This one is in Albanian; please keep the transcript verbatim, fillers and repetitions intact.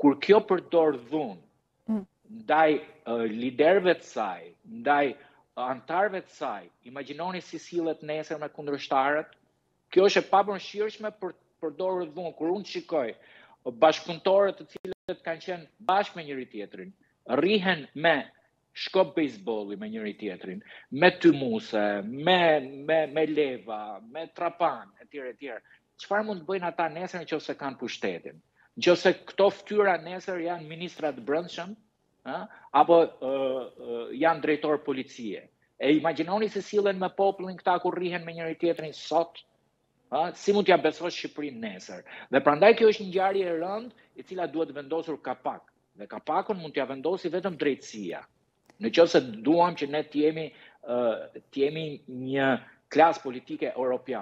kur kjo përdor dhunë, ndaj uh, liderëve të saj, ndaj uh, antarëve të saj, imagjinoni si sillet nesër me kundërshtarët, kjo është e papërfshirshme për përdorur dhunë. Kur unë shikoj bashkëpunëtorët të cilët kanë qenë bashkë me njëri tjetrin, rrihen me shkop bejsbolli me njëri tjetrin, me tymuse, me, me, me leva, me trapan, etj etj. Çfarë mund të bëjnë ata nesër nëse kanë pushtetin? Nëse këto fytyra nesër janë ministrat brendshëm, ha? Apo uh, uh, janë drejtor policie. E imagjinoni se sillen me popullin këta kur rrihen me njëri tjetrin sot, ha? Si mund t'ja besosh Shqipërinë nesër? Dhe prandaj kjo është një ngjarje e rëndë e cila duhet vendosur kapak. Dhe kapakun mund t'ja vendosi vetëm drejtësia. Në qoftë se duam që ne të jemi, uh, të jemi një klasë politike europiane.